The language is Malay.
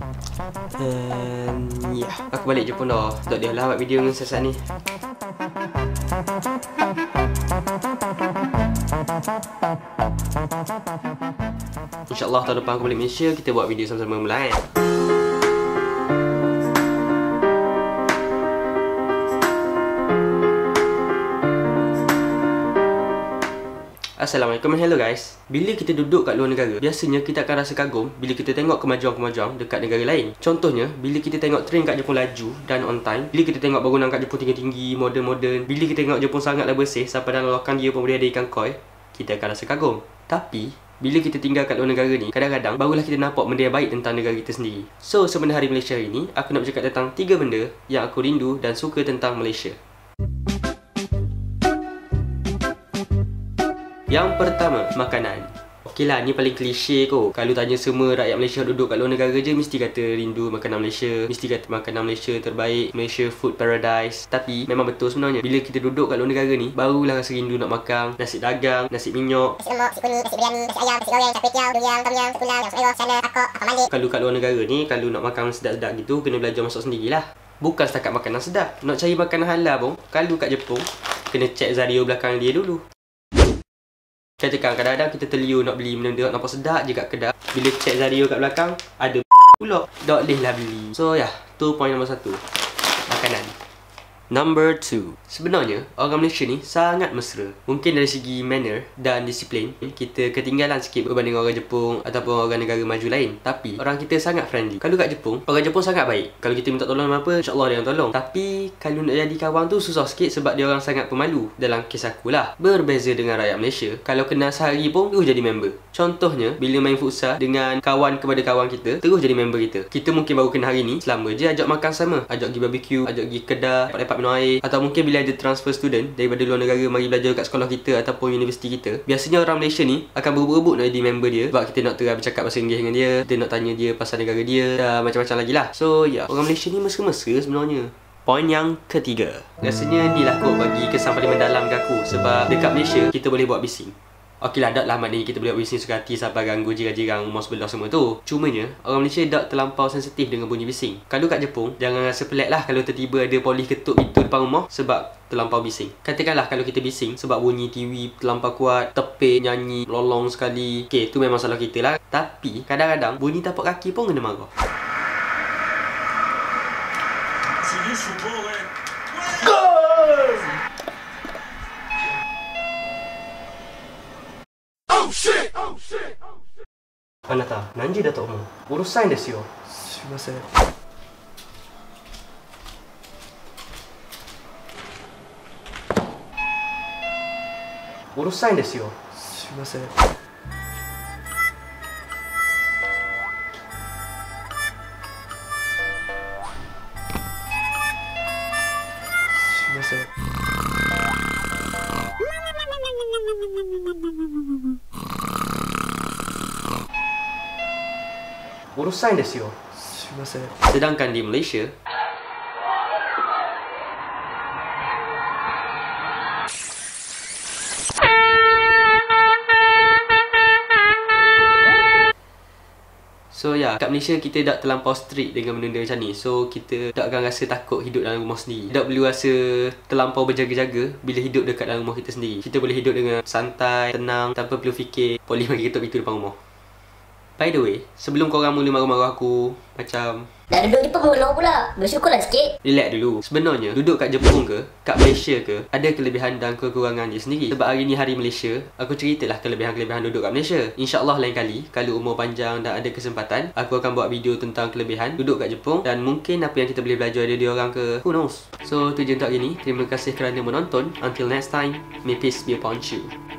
And yeah, aku balik Jepun dah. Tak dia lah buat video dengan saat ni. InsyaAllah tahun depan aku balik Malaysia, kita buat video sama-sama mula kan. Assalamualaikum and hello guys. Bila kita duduk kat luar negara, biasanya kita akan rasa kagum bila kita tengok kemajuan-kemajuan dekat negara lain. Contohnya, bila kita tengok train kat Jepun laju dan on time, bila kita tengok bangunan kat Jepun tinggi-tinggi, modern-modern, bila kita tengok Jepun sangatlah bersih sampai dalam lokan dia pun boleh ada ikan koi, kita akan rasa kagum. Tapi bila kita tinggal kat luar negara ni, kadang-kadang barulah kita nampak benda yang baik tentang negara kita sendiri. So, sebenarnya hari Malaysia hari ni, aku nak bercakap tentang 3 benda yang aku rindu dan suka tentang Malaysia. Yang pertama, makanan. Okey lah, ni paling klise kot. Kalau tanya semua rakyat Malaysia duduk kat luar negara je, mesti kata rindu makanan Malaysia, mesti kata makanan Malaysia terbaik, Malaysia food paradise. Tapi memang betul sebenarnya, bila kita duduk kat luar negara ni, barulah rasa rindu nak makan nasi dagang, nasi minyak, nasi lemak, nasi kuning, nasi biryani, nasi ayam, nasi goreng, char kway teow, durian, tom yum, pulau, yang sayur, sana, akok, apa malik. Kalau kat luar negara ni, kalau nak makan sedap-sedap gitu, kena belajar masak sendirilah. Bukan setakat makanan sedap, nak cari makanan halal pun, kalau kat Jepun, kena check Zario belakang dia dulu. Katakan kadang-kadang kita terliur nak beli benda nampak sedap je kat kedai. Bila check Zario kat belakang, ada pula. Tak boleh lah beli. So ya, tu point nombor 1. Makanan. Number 2. Sebenarnya, orang Malaysia ni sangat mesra. Mungkin dari segi manner dan disiplin, kita ketinggalan sikit berbanding orang Jepun ataupun orang negara maju lain. Tapi, orang kita sangat friendly. Kalau kat Jepun, orang Jepun sangat baik. Kalau kita minta tolong apa, insyaAllah dia akan tolong. Tapi, kalau nak jadi kawan tu susah sikit sebab dia orang sangat pemalu. Dalam kes aku lah. Berbeza dengan rakyat Malaysia, kalau kenal sehari pun, terus jadi member. Contohnya, bila main futsal dengan kawan kepada kawan kita, terus jadi member kita. Kita mungkin baru kenal hari ni, selama je ajak makan sama. Ajak pergi barbecue, ajak pergi kedai, lepak minum air. Atau mungkin bila ada transfer student daripada luar negara mari belajar kat sekolah kita ataupun universiti kita, biasanya orang Malaysia ni akan berebut-rebut nak jadi member dia sebab kita nak terus bercakap bahasa Inggeris dengan dia, kita nak tanya dia pasal negara dia dan macam-macam lagi lah. So ya, orang Malaysia ni mesra-mesra sebenarnya. Poin yang ketiga, rasanya ni lah kot bagi kesan paling mendalam ke aku. Sebab dekat Malaysia kita boleh buat bising. Okey lah, tak lah maknanya kita boleh buat bising suka hati sampai ganggu jiran-jiran rumah sebelah semua tu. Cumanya, orang Malaysia tak terlampau sensitif dengan bunyi bising. Kalau kat Jepun, jangan rasa pelik lah kalau tiba-tiba ada polis ketuk pintu depan rumah sebab terlampau bising. Katakanlah kalau kita bising sebab bunyi TV terlampau kuat, tepik, nyanyi, lolong sekali. Okey, tu memang salah kita lah. Tapi, kadang-kadang bunyi tapak kaki pun kena marah. Anata, nanji da to omou. Urusai desu yo. Sumimasen. Urusai desu yo. Sumimasen. Sumimasen. Urusai desu yo. Sumimasen. Sedangkan di Malaysia, so ya, kat Malaysia kita tak terlampau strict dengan benda-benda macam ni. So kita tak akan rasa takut hidup dalam rumah sendiri. Tak perlu rasa terlampau berjaga-jaga bila hidup dekat dalam rumah kita sendiri. Kita boleh hidup dengan santai, tenang, tanpa perlu fikir polis mari ketuk pintu depan rumah. By the way, sebelum korang mula marah-marah aku macam dah duduk Jepun mengeluh pula, bersyukurlah sikit. relax dulu. Sebenarnya, duduk kat Jepun ke, kat Malaysia ke, ada kelebihan dan kekurangan dia sendiri. Sebab hari ni hari Malaysia, aku ceritalah kelebihan-kelebihan duduk kat Malaysia. InsyaAllah lain kali, kalau umur panjang dan ada kesempatan, aku akan buat video tentang kelebihan duduk kat Jepun. Dan mungkin apa yang kita boleh belajar dari dia orang ke, who knows. So, tu je untuk hari ni. Terima kasih kerana menonton. Until next time, may peace be upon you.